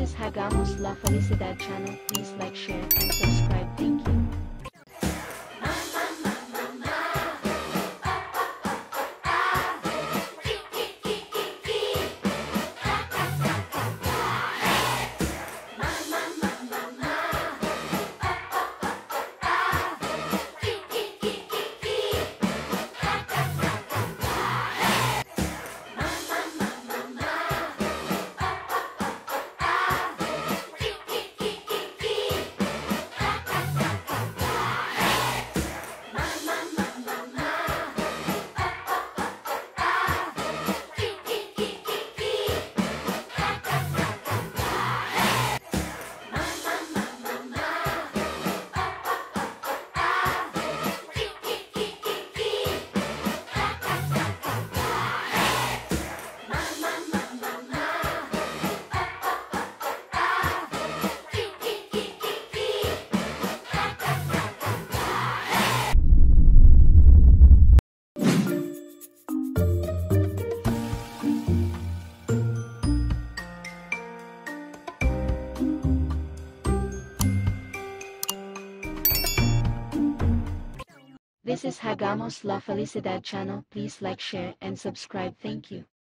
is Hagamos La Felicidad channel. Please like, share, and subscribe. Thank you. This is Hagamos La Felicidad channel. Please like, share, and subscribe. Thank you.